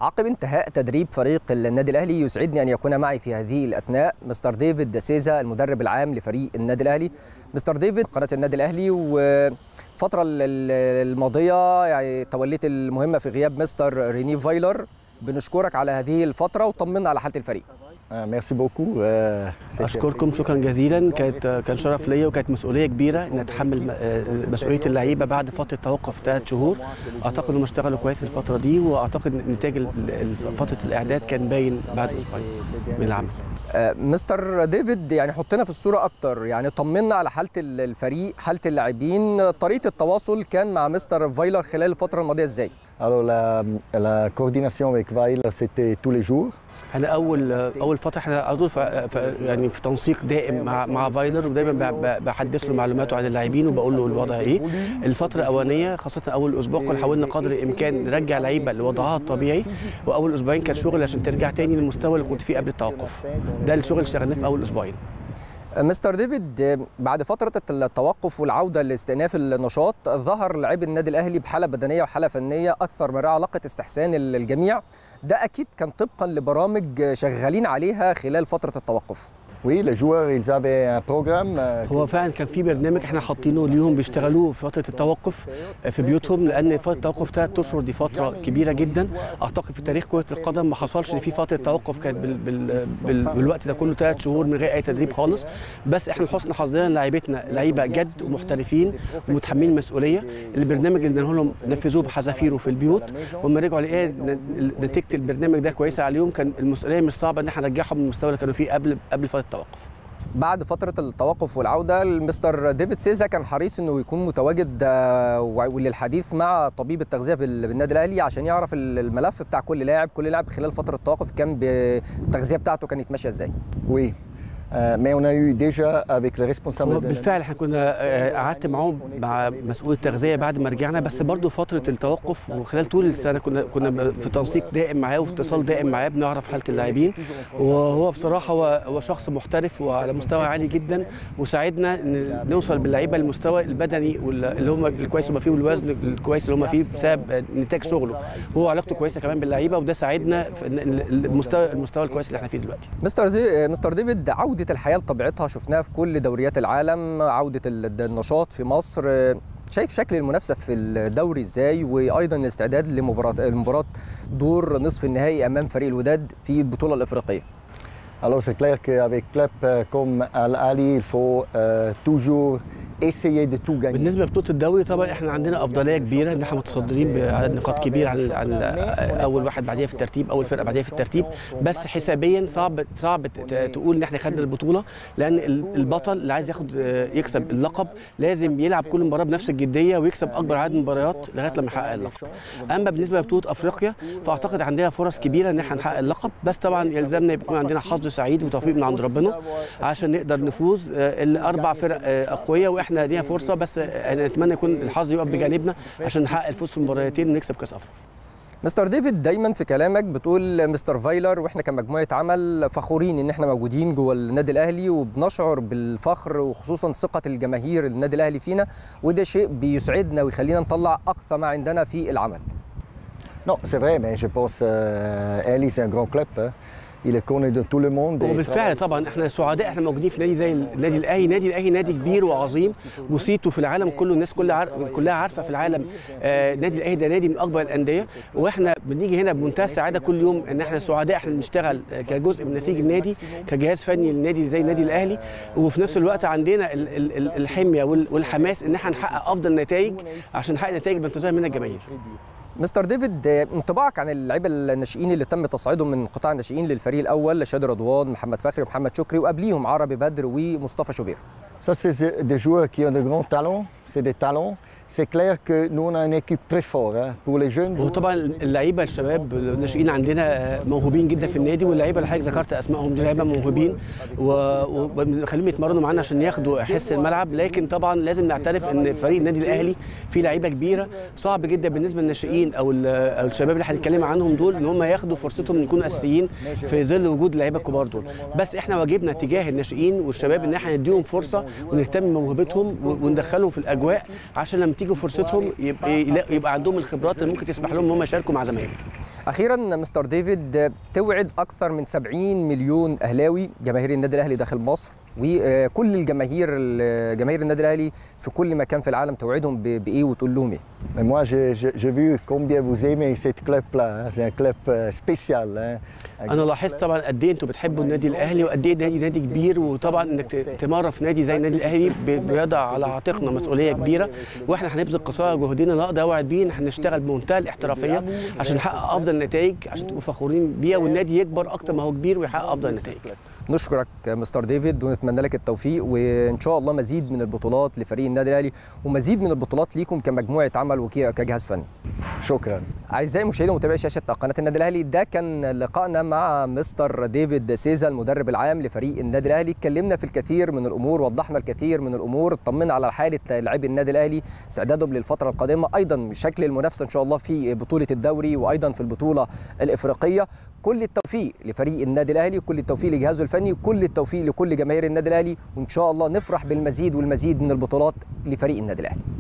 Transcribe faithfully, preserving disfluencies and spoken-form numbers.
عقب انتهاء تدريب فريق النادي الأهلي يسعدني أن يكون معي في هذه الأثناء مستر ديفيد سيزا المدرب العام لفريق النادي الأهلي. مستر ديفيد، قناة النادي الأهلي، وفترة الماضية يعني توليت المهمة في غياب مستر ريني فايلر. بنشكرك على هذه الفترة وطمنا على حالة الفريق. ميرسي بوكو. اشكركم شكرا جزيلا. كانت كان شرف ليا وكانت مسؤوليه كبيره ان اتحمل مسؤوليه اللعيبه بعد فتره توقف ثلاث شهور. اعتقد انهم اشتغلوا كويس الفتره دي، واعتقد نتاج فتره الاعداد كان باين بعد اسبوعين من العمل. مستر ديفيد، يعني حطنا في الصوره اكتر، يعني طمنا على حاله الفريق، حاله اللاعبين، طريقه التواصل كان مع مستر فايلر خلال الفتره الماضيه ازاي؟ Alors la la coordination avec Weiler c'était tous les jours. احنا اول اول فتره احنا على طول يعني في تنسيق دائم مع مع فايلر، ودايما بحدث له معلوماته عن اللاعبين وبقول له الوضع ايه. الفتره الاولانيه خاصه اول اسبوع كنا حاولنا قدر الامكان نرجع لعيبه لوضعها الطبيعي، واول اسبوعين كان شغل عشان ترجع تاني للمستوى اللي كنت فيه قبل التوقف. ده الشغل اللي اشتغلناه في اول اسبوعين. مستر ديفيد، بعد فترة التوقف والعودة لاستئناف النشاط، ظهر لاعبي النادي الأهلي بحالة بدنية وحالة فنية أكثر من رائعة لقت استحسان الجميع. ده أكيد كان طبقا لبرامج شغالين عليها خلال فترة التوقف. Oui, les joueurs ils avaient un programme. هو فعلا كان في برنامج احنا حاطينه ليهم بيشتغلوه في فتره التوقف في بيوتهم، لان فتره التوقف ثلاث اشهر دي فتره كبيره جدا. اعتقد في تاريخ كره القدم ما حصلش ان في فتره توقف كانت بال بال بال بالوقت ده كله ثلاث شهور من غير اي تدريب خالص. بس احنا لحسن حظنا لعيبتنا لعيبه جد ومحترفين ومتحملين مسؤوليه. البرنامج اللي اديناه لهم نفذوه بحذافيره في البيوت، وهم رجعوا لقوا نتيجه البرنامج ده كويسه عليهم. كان المسؤوليه مش صعبه ان احنا نرجعهم من المستوى اللي كانوا فيه قبل قبل فتره التوقف. بعد فترة التوقف والعودة، المستر ديفيد سيزا كان حريص انه يكون متواجد وللحديث مع طبيب التغذية بالنادي الأهلي عشان يعرف الملف بتاع كل لاعب، كل لاعب خلال فترة التوقف كان التغذية بتاعته كانت ماشية ازاي؟ Oui. mais on a eu déjà avec les responsables. بالفعل احنا كنا قعدت معاهم مع مسؤول التغذيه بعد ما رجعنا، بس برضه فتره التوقف وخلال طول السنه كنا كنا في تنسيق دائم معاه وفي اتصال دائم معاه بنعرف حاله اللاعبين. وهو بصراحه هو هو شخص محترف وعلى مستوى عالي جدا، وساعدنا ان نوصل باللعيبه للمستوى البدني اللي هم الكويس اللي هم فيه والوزن الكويس اللي هم فيه بسبب نتاج شغله. وهو علاقته كويسه كمان باللعيبه، وده ساعدنا في المستوى المستوى الكويس اللي احنا فيه دلوقتي. مستر زي مستر ديفيد، عوده الحياه لطبيعتها شفناها في كل دوريات العالم، عوده النشاط في مصر، شايف شكل المنافسه في الدوري ازاي، وايضا الاستعداد لمباراه المباراه دور نصف النهائي امام فريق الوداد في البطوله الافريقيه؟ Alors c'est clair qu'avec club comme Al Ahly il faut euh, toujours essayer de tout gagner. بالنسبه لبطوله الدوري طبعا احنا عندنا افضليه كبيره ان احنا متصدرين بعدد نقاط كبير عن عن اول واحد بعديها في الترتيب، اول فرقه بعديها في الترتيب. بس حسابيا صعب صعب تقول ان احنا خدنا البطوله، لان البطل اللي عايز ياخد يكسب اللقب لازم يلعب كل مباراه بنفس الجديه ويكسب اكبر عدد من المباريات لغايه لما يحقق اللقب. اما بالنسبه لبطوله افريقيا فاعتقد عندنا فرص كبيره ان احنا نحقق اللقب، بس طبعا يلزمنا يكون عندنا حظ سعيد وتوفيق من عند ربنا عشان نقدر نفوز. الاربع فرق اقوياء واحنا لينا فرصه، بس نتمنى يكون الحظ يقف بجانبنا عشان نحقق الفوز في المباراتين ونكسب كاس افريقيا. مستر ديفيد، دايما في كلامك بتقول مستر فايلر واحنا كمجموعه عمل فخورين ان احنا موجودين جوه النادي الاهلي، وبنشعر بالفخر وخصوصا ثقه الجماهير النادي الاهلي فينا، وده شيء بيسعدنا ويخلينا نطلع اقصى ما عندنا في العمل. Non, c'est vrai, mais je pense euh, Ahly c'est un grand club. Hein. Il est connu de tout le monde. وبالفعل طبعا احنا سعداء احنا موجودين في نادي زي النادي الاهلي. نادي الاهلي نادي كبير وعظيم وصيته في العالم كله، الناس كلها عارف كلها عارفه في العالم. آه نادي الاهلي ده نادي من اكبر الانديه، واحنا بنيجي هنا بمنتهى السعاده كل يوم ان احنا سعداء احنا بنشتغل كجزء من نسيج النادي كجهاز فني للنادي زي النادي الاهلي، وفي نفس الوقت عندنا ال ال الحميه والحماس ان احنا نحقق افضل نتائج عشان نحقق نتائج بنتظر منها الجماهير. مستر ديفيد، انطباعك عن اللعيبه الناشئين اللي تم تصعيدهم من قطاع الناشئين للفريق الاول، شادي رضوان، محمد فخري ومحمد شكري، وقبليهم عربي بدر ومصطفى شوبير؟ Ça c'est des joueurs qui ont de grands talents, c'est des talents. C'est clair que nous on a une équipe très forte hein, pour les jeunes. وطبعا اللعيبه الشباب الناشئين عندنا موهوبين جدا في النادي، واللعيبه اللي حضرتك ذكرت اسمائهم دي لعيبه موهوبين وبنخليهم يتمرنوا معانا عشان ياخدوا حس الملعب. لكن طبعا لازم نعترف ان فريق النادي الاهلي فيه لعيبه كبيره، صعب جدا بالنسبه للناشئين او او الشباب اللي هنتكلم عنهم دول ان هم ياخدوا فرصتهم ان يكونوا اساسيين في ظل وجود اللعيبه الكبار دول. بس احنا واجبنا تجاه الناشئين والشباب ان احنا نديهم فرصه ونهتم بموهبتهم وندخلهم في الاجواء عشان لما تيجي فرصتهم يبقى يبقى عندهم الخبرات اللي ممكن تسمح لهم ان هم يشاركوا مع زمايلهم. اخيرا مستر ديفيد، توعد اكثر من سبعين مليون اهلاوي جماهير النادي الاهلي داخل مصر وكل الجماهير جماهير النادي الاهلي في كل مكان في العالم، توعدهم بايه وتقول لهم ايه؟ Mais moi, j'ai vu combien vous aimez ce club-là. C'est un club spécial. انا لاحظت طبعا قد ايه انتوا بتحبوا النادي الاهلي وقد ايه نادي نادي كبير، وطبعا انك تمرن في نادي زي النادي الاهلي بيضع على عاتقنا مسؤوليه كبيره، واحنا هنبذل قصارى جهدنا. لا ده اوعد بيه ان احنا نشتغل بمنتهى الاحترافيه عشان نحقق افضل نتائج، عشان تبقوا فخورين بيها والنادي يكبر اكتر ما هو كبير ويحقق افضل نتائج. نشكرك مستر ديفيد ونتمنى لك التوفيق، وان شاء الله مزيد من البطولات لفريق النادي الاهلي ومزيد من البطولات ليكم كمجموعه عمل وكجهاز فني. شكرا. اعزائي المشاهدين ومتابعي شاشه قناه النادي الاهلي، ده كان لقائنا مع مستر ديفيد داسيزا المدرب العام لفريق النادي الاهلي. اتكلمنا في الكثير من الامور، وضحنا الكثير من الامور، اطمنا على حاله لاعبي النادي الاهلي، استعدادهم للفتره القادمه، ايضا شكل المنافسه ان شاء الله في بطوله الدوري وايضا في البطوله الافريقيه. كل التوفيق لفريق النادي الاهلي، كل التوفيق لجهازه الفني، كل التوفيق لكل جماهير النادي الاهلي، وان شاء الله نفرح بالمزيد والمزيد من البطولات لفريق النادي الاهلي.